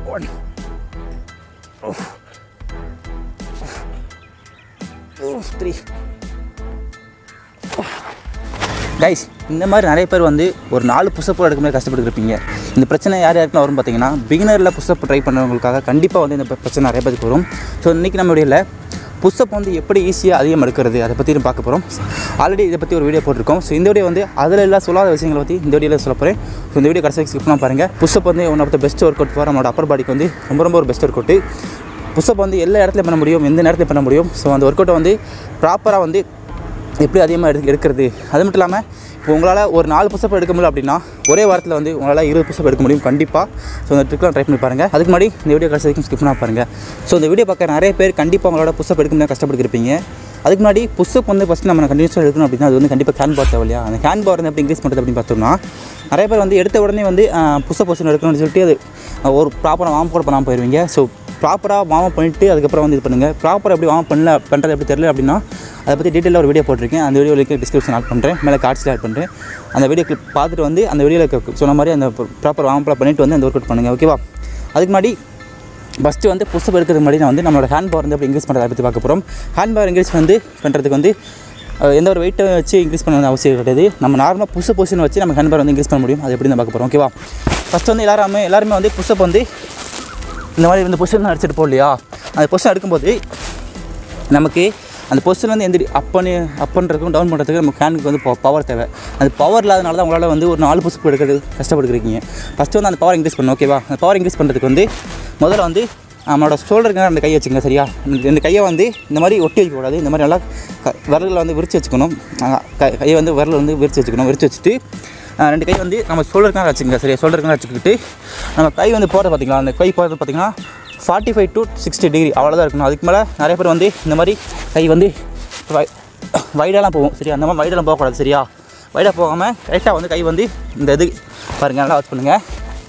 1 3 guys. இந்த மாதிரி நிறைய பேர் வந்து ஒரு 4 புஷ்அப் எடுக்க மாதிரி கஷ்டப்பட்டுருப்பீங்க. இந்த பிரச்சனை யாருக்குலாம் வரும் பார்த்தீங்கன்னா, பிகினரில் புஷ்அப் ட்ரை பண்ணுறவங்களுக்காக கண்டிப்பாக வந்து இந்த பிரச்சனை நிறைய பேருக்கு வரும். ஸோ இன்றைக்கி நம்ம வீடியோவில் புஷ்அப் வந்து எப்படி ஈஸியாக அதிகம் எடுக்கிறது அதை பற்றி பார்க்க போகிறோம். ஆல்ரெடி இதை பற்றி ஒரு வீடியோ போட்டிருக்கோம். ஸோ இந்த வீடியோ வந்து அதில் எல்லாம் சொல்லாத விஷயங்களை பற்றி இந்த வீடியோவில் சொல்ல போகிறேன். ஸோ இந்த வீடியோ கடைசி ஸ்கிப் பண்ணால் பாருங்கள். புஷ்அப் வந்து one of the best workout for நம்மளோட அப்பர் பாடிக்கு வந்து ரொம்ப ஒரு பெஸ்ட் ஒர்க் அவுட். புஷ்அப் வந்து எல்லா இடத்துலையும் பண்ண முடியும், எந்த நேரத்தில் பண்ண முடியும். ஸோ அந்த ஒர்க் அவுட்டை வந்து ப்ராப்பராக வந்து எப்படி அதிகமாக எடுக்கிறது, அது மட்டும் இல்லாமல் இப்போ உங்களால் ஒரு 4 புஷ்அப் எடுக்க முடியல அப்படின்னா ஒரே வாரத்தில் வந்து உங்களால் 20 புஷ்அப் எடுக்க முடியும் கண்டிப்பாக. ஸோ அந்த ட்ரிக்லாம் ட்ரை பண்ணி பாருங்கள். அதுக்கு முன்னாடி இந்த வீடியோ கடைசி வரைக்கும் ஸ்கிப் பண்ணால் பாருங்கள். ஸோ இந்த வீடியோ பார்க்க நிறைய பேர் கண்டிப்பாக உங்களோட புஷ்அப் எடுக்க முடியாது கஷ்டப்பட்டுருப்பீங்க. அதுக்கு முன்னாடி புஷ்அப் வந்து ஃபஸ்ட்டு நம்ம கண்டினியூஸாக எடுக்கணும் அப்படின்னா அது வந்து கண்டிப்பாக ஹேண்ட் பார் தேவை இல்லையா? அந்த ஹேண்ட் பார் வந்து எப்படி இன்க்ரீஸ் பண்ணுறது அப்படின்னு பார்த்தோம்னா, நிறைய பேர் வந்து எடுத்த உடனே வந்து புஷ்அப் பொசிஷன் எடுக்கணும்னு சொல்லிட்டு அது ஒரு ப்ராப்பராக வார்ம் கூட பண்ணாமல் போயிடுவீங்க. ஸோ ப்ராப்பராக வார்ம் பண்ணிவிட்டு அதுக்கப்புறம் வந்து இது பண்ணுங்கள். ப்ராப்பராக எப்படி வார்ம் பண்ணுறது எப்படி தெரியல அப்படின்னா அதை பற்றி டீட்டெயிலாக ஒரு வீடியோ போட்டிருக்கேன். அந்த வீடியோவில் டிஸ்கிரிப்ஷன் ஆட் பண்ணுறேன், மேலே கார்ட்ஸில் ஆட் பண்ணுறேன். அந்த வீடியோ கிளிப் பார்த்துட்டு வந்து அந்த வீடியோவில் சொன்ன மாதிரி அந்த ப்ராப்பர் வார்ம்லாம் பண்ணிவிட்டு வந்து அந்த ஒர்க் அவுட் பண்ணுங்கள். ஓகேவா? அதுக்கு முன்னாடி ஃபஸ்ட்டு வந்து புஷ்அப் எடுக்கிறதுக்கு முன்னாடி நான் வந்து நம்மளோட ஹேண்ட் பவர் வந்து எப்படி இன்க்ரீஸ் பண்ணுறதை பற்றி பார்க்க போகிறோம். ஹேண்ட் பவர் இன்க்ரீஸ் வந்து பண்ணுறதுக்கு வந்து எந்த ஒரு வெயிட்டை வச்சு இன்க்ரீஸ் பண்ண அவசியம் கிடையாது. நம்ம நார்மலாக புஷ்அப் பொசிஷன் வச்சு நம்ம ஹேண்ட் பவர் வந்து இன்க்ரீஸ் பண்ண முடியும். அது எப்படி தான் பார்க்க போகிறோம். ஓகேவா? ஃபஸ்ட்டு வந்து எல்லாருமே வந்து புஷ்அப் வந்து இந்த மாதிரி இந்த பொசிஷன் தான் அடிச்சுட்டு போகலையா? அந்த பொசிஷன் எடுக்கும்போது நமக்கு அந்த பொசிஷன் வந்து எந்த அப் பண்ணுறதுக்கும் டவுன் பண்ணுறதுக்கு நம்ம ஹேண்டுக்கு வந்து பவர் தேவை. அது பவர் இல்லாதனால தான் உங்களால் வந்து ஒரு 4 புஷ்அப் எடுக்கிறது கஷ்டப்பட்டுருக்கீங்க. ஃபஸ்ட்டு வந்து அந்த பவர் இன்க்ரீஸ் பண்ணணும். ஓகேவா? அந்த பவர் இன்க்ரீஸ் பண்ணுறதுக்கு வந்து முதல்ல வந்து நம்மளோட ஷோல்டருக்கு அந்த கையை வச்சுங்க. சரியா? இந்த கையை வந்து இந்த மாதிரி ஒட்டி வைக்கக்கூடாது. இந்த மாதிரி நல்லா விரலில் வந்து விரித்து வச்சுக்கணும். கையை வந்து விரலில் வந்து விரித்து வச்சுட்டு 2 கை வந்து நம்ம ஷோல்டருக்காக வச்சுக்கோங்க. சரியா? ஷோல்டருக்காக வச்சுக்கிட்டு நம்ம கை வந்து போகிறது பார்த்திங்களா? அந்த கை போகிறது பார்த்திங்கன்னா 45 to 60 டிகிரி அவ்வளோதான் இருக்கணும். அதுக்கு மேலே நிறைய பேர் வந்து இந்த மாதிரி கை வந்து வைடாலாம் போகும். சரியா? அந்த மாதிரி வைடெல்லாம் போகக்கூடாது. சரியா? வைடாக போகாமல் கரெக்டாக வந்து கை வந்து இந்த இது பாருங்கள், நல்லா வாட்ச் பண்ணுங்கள்.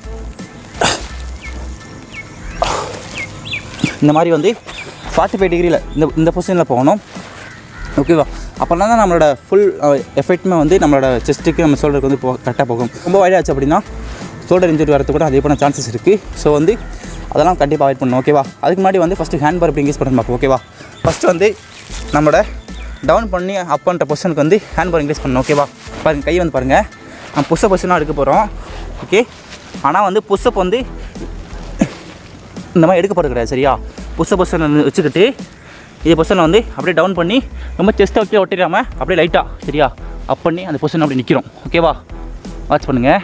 இந்த மாதிரி வந்து 45 டிகிரியில் இந்த பொசிஷனில் போகணும். ஓகேவா? அப்போனா தான் நம்மளோட ஃபுல் எஃபெக்ட்டுமே வந்து நம்மளோட செஸ்ட்டுக்கு நம்ம ஷோல்டருக்கு வந்து கரெக்டாக போகும். ரொம்ப வைடாச்சு அப்படின்னா ஷோல்டர் இன்ஜுரி வரது கூட அதே போன சான்சஸ் இருக்குது. ஸோ வந்து அதெல்லாம் கண்டிப்பாக அவாய்ட் பண்ணணும். ஓகேவா? அதுக்கு முன்னாடி வந்து ஃபஸ்ட்டு ஹேண்ட் பார் எப்படி இன்க்ரீஸ் பண்ணுறது பார்ப்போம். ஓகேவா? ஃபஸ்ட்டு வந்து நம்மளோட டவுன் பண்ணி அப் பண்ணுற பொசிஷனுக்கு வந்து ஹேண்ட் பார் இன்க்ரீஸ் பண்ணணும். ஓகேவா? பாருங்கள், கை வந்து பாருங்கள், நம்ம புஷ்அப் பொசிஷனாக எடுக்க போகிறோம். ஓகே? ஆனால் வந்து புஷ்அப் வந்து இந்த மாதிரி எடுக்க போகிறது கிடையாது. சரியா? புஷ்அப் பொசிஷன் வச்சுக்கிட்டு இதே பொசிஷனில் வந்து அப்படியே டவுன் பண்ணி ரொம்ப செஸ்ட்டை வச்சு ஒட்டிடாமல் அப்படியே லைட்டாக சரியா அப் பண்ணி அந்த பொசிஷன் அப்படி நிற்கிறோம். ஓகேவா? வாட்ச் பண்ணுங்கள்.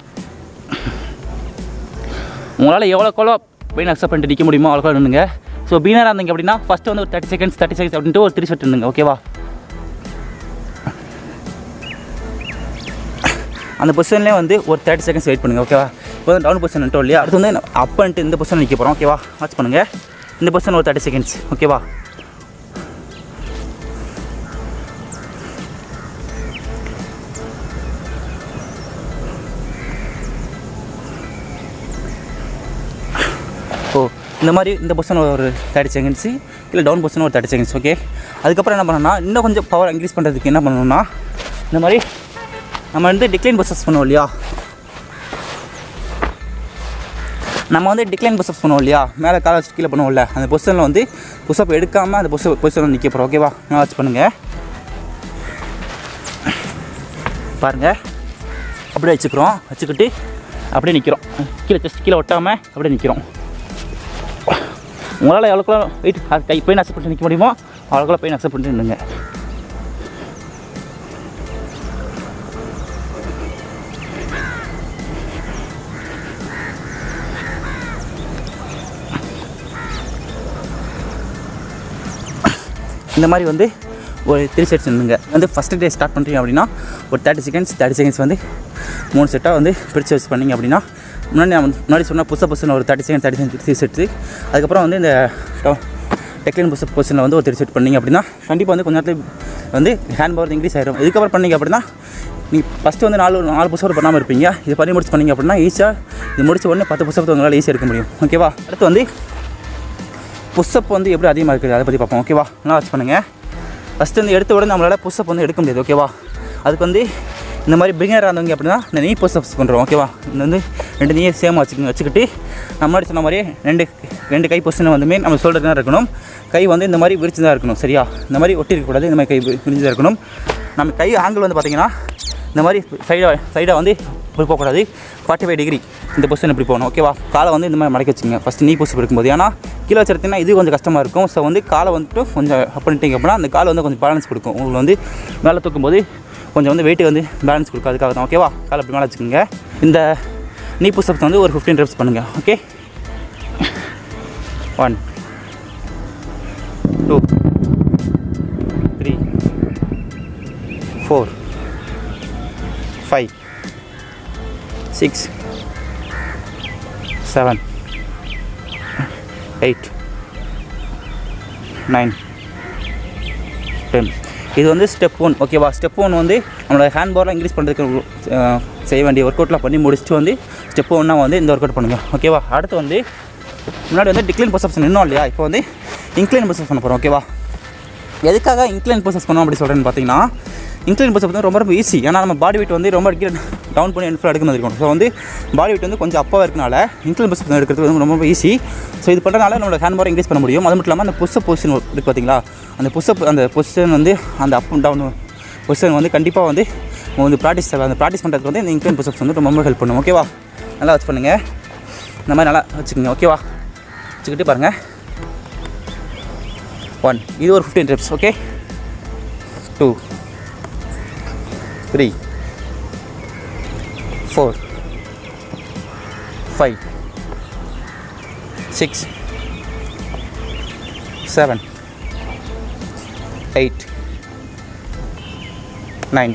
உங்களால் எவ்வளோக்கெவ்வளோ பெயின் அக்செப்ட் பண்ணிட்டு நிற்க முடியுமோ அவ்வளோக்கோ நின்றுங்க. ஸோ பீனராக இருந்தீங்க அப்படின்னா ஃபஸ்ட்டு வந்து ஒரு 30 செகண்ட்ஸ் அப்படின்ட்டு ஒரு 3 செட் நின்றுங்க. ஓகேவா? அந்த பொசிஷன்லேயே வந்து ஒரு 30 செகண்ட்ஸ் வெயிட் பண்ணுங்கள். ஓகேவா? இப்போ வந்து டவுன் பொசிஷன் நிட்டோம் இல்லையா? அடுத்து வந்து அப் பண்ணிட்டு இந்த பொசிஷன் நிற்க போகிறோம். ஓகேவா? வாட்ச் பண்ணுங்கள். இந்த பொசிஷன் ஒரு 30 செகண்ட்ஸ். ஓகேவா? ஸோ இந்த மாதிரி இந்த பொசிஷன் ஒரு 30 செகண்ட்ஸு, இல்லை டவுன் பொசிஷன் ஒரு 30 செகண்ட்ஸ். ஓகே? அதுக்கப்புறம் என்ன பண்ணணும்னா இன்னும் கொஞ்சம் பவர் இன்க்ரீஸ் பண்ணுறதுக்கு என்ன பண்ணணும்னா இந்த மாதிரி நம்ம வந்து டிக்ளைன் புஷ்அப்ஸ் பண்ணுவோம் இல்லையா? நம்ம வந்து டிக்ளைன் புஷ்அப்ஸ் பண்ணுவோம் இல்லையா? மேலே காலை வச்சு கீழே பண்ணுவோம்ல, அந்த பொசிஷனில் வந்து புஷ்அப் எடுக்காமல் அந்த பொசிஷனில் நிற்க போகிறோம். ஓகேவா? நான் வாட்ச் பண்ணுங்கள். பாருங்கள், அப்படியே வச்சுக்கிட்டு அப்படியே நிற்கிறோம். கீழே ஒட்டாமல் அப்படியே நிற்கிறோம். உங்களால் எவ்வளோக்குள்ள வெயிட் கை பெயின் அக்செப்ட் பண்ணிட்டு நிற்க முடியுமோ அவ்வளோக்குள்ள பெயின் அக்செப்ட் பண்ணிட்டு நின்றுங்க. இந்த மாதிரி வந்து ஒரு 3 செட்ஸ் நின்றுங்க. வந்து ஃபஸ்ட்டு டே ஸ்டார்ட் பண்ணுறீங்க அப்படின்னா ஒரு 30 செகண்ட்ஸ் வந்து 3 செட்டாக வந்து பிரித்து வச்சு பண்ணிங்க அப்படின்னா முன்னாடி சொன்னால் புஷ்அப் பொசிஷன் ஒரு 30 செகண்ட் 3 செட்டு. அதுக்கப்புறம் வந்து இந்த டெக்லைன் புஷ்அப் பொசிஷனில் வந்து ஒரு 3 செட் பண்ணிங்க அப்படின்னா கண்டிப்பாக வந்து கொஞ்ச நேரத்தில் வந்து ஹேண்ட் பவர் இன்க்ரீஸ் ஆகிடும். இதுக்கப்புறம் பண்ணிங்க அப்படின்னா நீங்கள் ஃபஸ்ட்டு வந்து 4 புஷ்அப் பண்ணாமல் இருப்பீங்க. இது பண்ணி முடிச்சு பண்ணிங்க அப்படின்னா ஈஸியாக இது முடிச்ச உடனே 10 புஷ்அப் உங்களால் ஈஸியாக எடுக்க முடியும். ஓகேவா? அடுத்து வந்து புஷ்அப் வந்து எப்படி அதிகமாக இருக்குது அதை பற்றி பார்ப்போம். ஓகேவா? நல்லா வாட்ச் பண்ணுங்கள். ஃபஸ்ட்டு வந்து எடுத்த உடனே நம்மளால் புஷ்அப் வந்து எடுக்க முடியாது. ஓகேவா? அதுக்கு வந்து இந்த மாதிரி பிகினராக இருந்தவங்க அப்படின்னா இந்த நீ புஷ்அப்ஸ் பண்ணுறோம். ஓகேவா? இந்த வந்து 2 நீயை சேமாக வச்சுக்கிட்டு நம்ம முன்னாடி சொன்ன மாதிரி ரெண்டு கை பொசிஷன் வந்துமே நம்ம ஷோல்டர் தான் இருக்கணும். கை வந்து இந்த மாதிரி விரிச்சு தான் இருக்கணும். சரியா? இந்த மாதிரி ஒட்டி இருக்கக்கூடாது. இந்த மாதிரி கை விரிச்சு தான் இருக்கணும். நம்ம கை ஆங்கிள் வந்து பார்த்திங்கன்னா இந்த மாதிரி சைடாக வந்து இப்படி போகக்கூடாது. 45 டிகிரி இந்த பொசிஷன் இப்படி போகணும். ஓகேவா? காலை வந்து இந்த மாதிரி மடக்கி வச்சுங்க ஃபஸ்ட்டு நீ புஷ்அப் இருக்கும்போது. ஏன்னா கீழே வச்சுருந்தீங்கன்னா இது கொஞ்சம் கஷ்டமாக இருக்கும். ஸோ வந்து காலை வந்துட்டு கொஞ்சம் அப் பண்ணிட்டீங்க அப்படின்னா அந்த காலை வந்து கொஞ்சம் பேலன்ஸ் கொடுக்கும். உங்களுக்கு வந்து மேலே தூக்கும்போது கொஞ்சம் வந்து வெயிட்டு வந்து பேலன்ஸ் கொடுக்கும். அதுக்காக தான். ஓகேவா? காலை அப்படி மேலே வச்சுக்கோங்க. இந்த நீ புஷ்அப்ஸ் வந்து ஒரு 15 reps பண்ணுங்கள். ஓகே? 1 2 3 4 5 6 7 8 9 10. இது வந்து ஸ்டெப் 1. ஓகேவா? ஸ்டெப் 1 வந்து நம்மளோட ஹேண்ட் பவர்லாம் இன்க்ரீஸ் பண்ணுறதுக்கு செய்ய வேண்டிய ஒர்க் அவுட்லாம் பண்ணி முடிச்சுட்டு வந்து ஸ்டெப் 1 வந்து இந்த ஒர்க் அவுட் பண்ணுங்கள். ஓகேவா? அடுத்து வந்து முன்னாடி வந்து டிக்ளைன் புஷ்அப்ஸ் நின்னோம் இல்லையா? இப்போ வந்து இன்க்ளைன் புஷ்அப்ஸ் பண்ண போகிறோம். ஓகேவா? எதுக்காக இன்க்ளைன் புஷ்அப்ஸ் பண்ணோம் அப்படி சொல்கிறேன்னு பார்த்தீங்கன்னா, இன்க்ளைன் புஷ்அப் வந்து ரொம்ப ஈஸி. ஏன்னா நம்ம பாடி வெயிட் வந்து ரொம்ப டவுன் பண்ணி ஃபுல்லாக எடுக்க மாதிரி இருக்கும். ஸோ வந்து பாடி வெயிட் வந்து கொஞ்சம் அப்பாக இருக்கனால இன்க்ளைன் புஷ்அப் எடுக்கிறது வந்து ரொம்ப ஈஸி. ஸோ இது பண்ணுறதுனால நம்மளோட ஹேண்ட் பவர் இன்க்ரீஸ் பண்ண முடியும். அது மட்டும் இல்லாமல் அந்த புஷ்அப் பொசிஷன் இருக்குது பார்த்தீங்களா? அந்த பொசிஷன் வந்து அந்த அப் அண்ட் டவுன் பொசிஷன் வந்து கண்டிப்பாக வந்து ப்ராக்டிஸ் பண்ணுறதுக்கு வந்து இந்த இன்க்ளைன் புஷ்அப்ஸ் வந்து ரொம்ப ஹெல்ப் பண்ணும். ஓகேவா? நல்லா வச்சு பண்ணுங்கள். இந்த மாதிரி நல்லா வச்சுக்கோங்க. ஓகேவா? வச்சுக்கிட்டு பாருங்கள். 1 இது ஒரு 15 reps. ஓகே? 2 3 4 5 6 7 8 9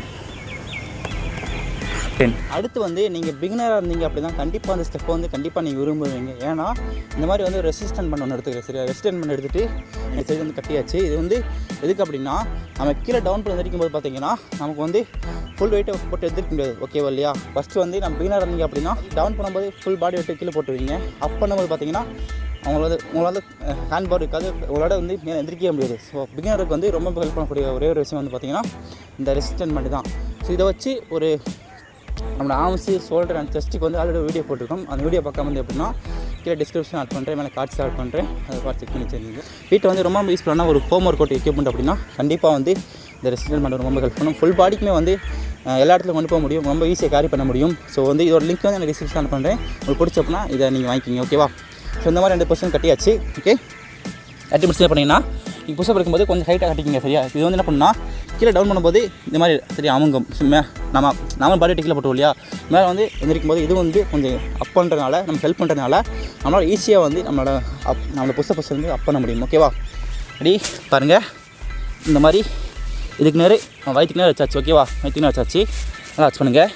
10. அடுத்து வந்து நீங்கள் பிகினராக இருந்தீங்க அப்படின்னா கண்டிப்பாக அந்த ஸ்டெப்பை வந்து கண்டிப்பாக நீங்கள் விரும்புவீங்க. ஏன்னா இந்த மாதிரி வந்து ரெசிஸ்டன்ட் பண்ண ஒன்று எடுத்துக்கிறேன். சரியா? ரெசிஸ்டன்ட் பண்ண எடுத்துகிட்டு இந்த சைடு வந்து கட்டியாச்சு. இது வந்து எதுக்கு அப்படின்னா நம்ம கீழே டவுன் பண்ணி எந்திரிக்கும் போது பார்த்தீங்கன்னா நமக்கு வந்து ஃபுல் வெயிட்டை போட்டு எதிர்க்க முடியாது. ஓகேவா இல்லையா? ஃபஸ்ட்டு வந்து நம்ம பிகினராக இருந்தீங்க அப்படின்னா டவுன் பண்ணும்போது ஃபுல் பாடி வெயிட்டு கீழே போட்டுருவீங்க. அப் பண்ணும்போது பார்த்தீங்கன்னா உங்களால் ஹேண்ட் பவர் இருக்காது. உங்களோட வந்து மேலே எந்திரிக்கவே முடியாது. ஸோ பிகினருக்கு வந்து ரொம்ப ஹெல்ப் பண்ணக்கூடிய ஒரே ஒரு விஷயம் வந்து பார்த்திங்கன்னா இந்த ரெசிஸ்டன்ட் மட்டும் தான். ஸோ இதை வச்சு ஒரு நம்மளோட ஆர்ம்ஸு ஷோல்டர் அண்ட் செஸ்ட்டுக்கு வந்து ஆல்ரெடி வீடியோ போட்டிருக்கோம். அந்த வீடியோ பார்க்காம வந்து எப்படின்னா கீழே டிஸ்கிரிப்ஷன் ஆட் பண்ணுறேன், மேலே கார்ட்ஸ் ஆட் பண்ணுறேன். அதை பார்த்து செக் பண்ணி வச்சுருந்தீங்க. வீட்டை வந்து ரொம்ப யூஸ்ஃபுல்லான ஒரு ஹோம் ஒர்க் அவுட் எக்யூப்மெண்ட் அப்படின்னா கண்டிப்பாக வந்து இந்த ரெசிஸ்டன்ட் பண்ணுறது ரொம்ப ஹெல்ப் பண்ணும். ஃபுல் பாடிக்குமே வந்து எல்லா இடத்துலையும் கொண்டு போக முடியும். ரொம்ப ஈஸியாக கேரி பண்ண முடியும். ஸோ வந்து இதோட லிங்க் வந்து நான் டிஸ்கிரிப்ஷன் பண்ணுறேன். உங்களுக்கு பிடிச்சப்பனா இதை நீங்கள் வாங்கிக்கிங்க. ஓகேவா? ஸோ இந்த மாதிரி 2% கட்டியாச்சு. ஓகே? கட்டி முடிச்சு பண்ணிங்கன்னா நீங்கள் புஷ்அப் எடுக்கும்போது கொஞ்சம் ஹைட்டாக கட்டிக்கிங்க. சரியா? இது வந்து என்ன பண்ணால் கீழே டவுன் பண்ணும்போது இந்த மாதிரி சரியா அமுங்கும். நம்ம பாடி கீழே போட்டோம் இல்லையா? மேலே வந்து எந்திரிக்கும் போது இது வந்து கொஞ்சம் அப் பண்ணுறதுனால நம்ம ஹெல்ப் பண்ணுறதுனால நம்மளால் ஈஸியாக வந்து நம்மளோட புஷ்அப்ஸ் வந்து அப் பண்ண முடியும். ஓகேவா? ரெடி? பாருங்கள். இந்த மாதிரி இதுக்கு நேரம் வயிற்றுக்கு நேரம் வச்சாச்சு. ஓகேவா? வயிற்றுக்கு நேரம் வச்சாச்சு. நல்லா வச்சு பண்ணுங்கள்.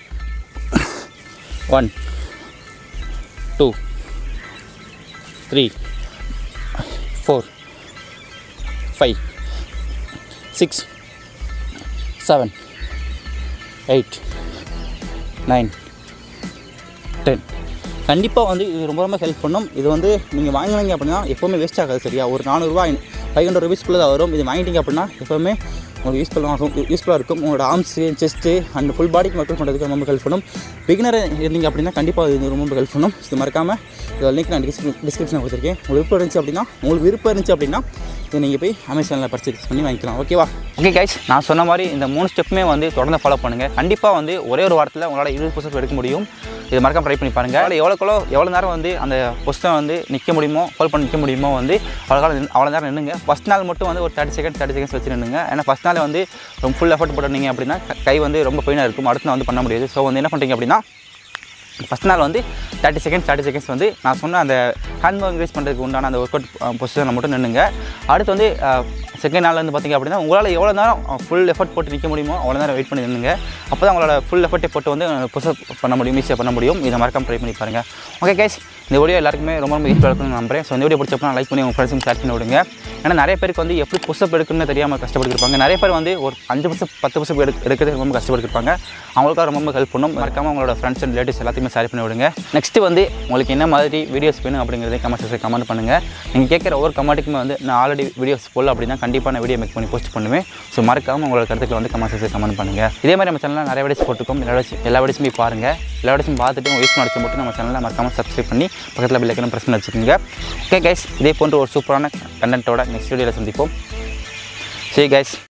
1 2 3 4 5 6 7 8 9 10. கண்டிப்பாக வந்து இது ரொம்ப ஹெல்ப் பண்ணும். இது வந்து நீங்கள் வாங்கினீங்க அப்படின்னா எப்போவுமே வேஸ்ட் ஆகாது. சரியா? ஒரு 400 ரூபா 500 rupeesக்குள்ளே தான் வரும். இது வாங்கிட்டீங்க அப்படின்னா எப்போவுமே உங்களுக்கு யூஸ்ஃபுல்லாக இருக்கும். உங்களோட ஆர்ம்ஸு செஸ்ட்டு அண்ட் ஃபுல் பாடிக்கு ஒர்க் அவுட் பண்ணுறதுக்கு ரொம்ப ஹெல்ப் பண்ணும். பிகினர் இருந்தீங்க அப்படின்னா கண்டிப்பாக இது ரொம்ப ஹெல்ப் பண்ணும். இது மறக்காமல் இதோட லிங்க் நான் டிஸ்கிரிப்ஷனில் கொடுத்துருக்கேன். உங்களுக்கு விருப்பம் இருந்துச்சு அப்படின்னா இதை நீங்கள் போய் அமேசானில் பர்ச்சேஸ் பண்ணி வாங்கிக்கலாம். ஓகேவா? ஓகே கைஸ், நான் சொன்ன மாதிரி இந்த 3 ஸ்டெப்புமே வந்து தொடர்ந்து ஃபாலோ பண்ணுங்கள். கண்டிப்பாக வந்து ஒரே ஒரு வாரத்தில் உங்களால் 20 புஷ்அப் எடுக்க முடியும். இது மறக்காம ட்ரை பண்ணி பாருங்கள். அதில் எவ்வளோ நேரம் வந்து அந்த பொசிஷன் வந்து நிற்க முடியுமோ ஹோல்ட் பண்ணி நிற்க முடியுமோ வந்து அவ்வளோ நேரம் நின்றுங்க. ஃபஸ்ட் நாள் மட்டும் வந்து ஒரு 30 செகண்ட்ஸ் வச்சு நின்றுங்க. ஏன்னா ஃபஸ்ட் நாள் வந்து ரொம்ப ஃபுல் எஃபர்ட் போட்டுருந்தீங்க அப்படின்னா கை வந்து ரொம்ப பெயினாக இருக்கும். அடுத்து நான் வந்து பண்ண முடியாது. ஸோ வந்து என்ன பண்ணுறீங்க அப்படின்னா ஃபஸ்ட் நாள் வந்து 30 செகண்ட்ஸ் வந்து நான் சொன்ன அந்த ஹேண்ட் பவர் இன்க்ரீஸ் பண்ணுறதுக்கு உண்டான அந்த ஒர்க் அவுட் பொசிஷனை மட்டும் நின்றுங்க. அடுத்து வந்து செகண்ட் நாள் வந்து பார்த்திங்க அப்படின்னா உங்களால் எவ்வளோ நேரம் ஃபுல் எஃபர்ட் போட்டு நிற்க முடியுமோ அவ்வளோ நேரம் வெயிட் பண்ணி நின்றுங்க. அப்போ தான் உங்களோட ஃபுல் எஃபர்ட்டை போட்டு வந்து புஷ்அப் பண்ண முடியும், ஈஸியாக பண்ண முடியும். இதை மறக்காம ட்ரை பண்ணி பாருங்கள். ஓகே கைஸ், இந்த வீடியோ எல்லாருக்குமே ரொம்ப யூஸ்ஃபுல்லாக இருக்குன்னு நம்புறேன். ஸோ இந்த வீடியோ பிடிச்சப்போ லைக் பண்ணி உங்கள் ஃப்ரெண்ட்ஸுக்கு ஷேர் பண்ணி விடுங்க. ஏன்னா நிறைய பேருக்கு வந்து எப்படி புஷ்அப் எடுக்கணும்னு தெரியாமல் கஷ்டப்பட்டுருப்பாங்க. நிறைய பேர் வந்து ஒரு 5 புஷ்அப் 10 புஷ்அப் எடுக்கிறது ரொம்ப கஷ்டப்பட்டுருப்பாங்க. அவங்களுக்காக ரொம்ப ஹெல்ப் பண்ணும். மறக்காமல் உங்களோட ஃப்ரெண்ட்ஸ் அண்ட் ரிலேட்டிவ்ஸ் எல்லாத்தையுமே ஷேர் பண்ணி விடுங்க. நெக்ஸ்ட்டு வந்து உங்களுக்கு என்ன மாதிரி வீடியோஸ் வேணும் அப்படிங்கிறத கமெண்ட் பண்ணுங்கள். நீங்கள் கேட்குற ஒவ்வொரு கமெண்ட்டுக்குமே வந்து நான் ஆல்ரெடி வீடியோஸ் போடல அப்படின்னா கண்டிப்பாக நான் வீடியோ மேக் பண்ணி போஸ்ட் பண்ணுவேன். ஸோ மறக்காமல் உங்களோட கருத்துக்களை வந்து கமெண்ட் பண்ணுங்கள். இதே மாதிரி நம்ம சேனலில் நிறைய வீடியோஸ் போட்டுருக்கோம். எல்லா வீடியோஸும் போய் பாருங்கள். எல்லா வீடியோஸும் பார்த்துட்டு உங்கள் யூஸ் அடிச்சு மட்டும் நம்ம சேனலில் மறக்காமல் சப்ஸ்கிரைப் பண்ணி பக்கத்தில் பெல் ஐக்கானை ப்ரெஸ் பண்ணி வச்சுக்கோங்க. ஓகே கைஸ், இதே போன்ற ஒரு சூப்பரான கண்டென்ட்டோட நெக்ஸ்ட் வீடியோவில் சந்திப்போம். See you guys.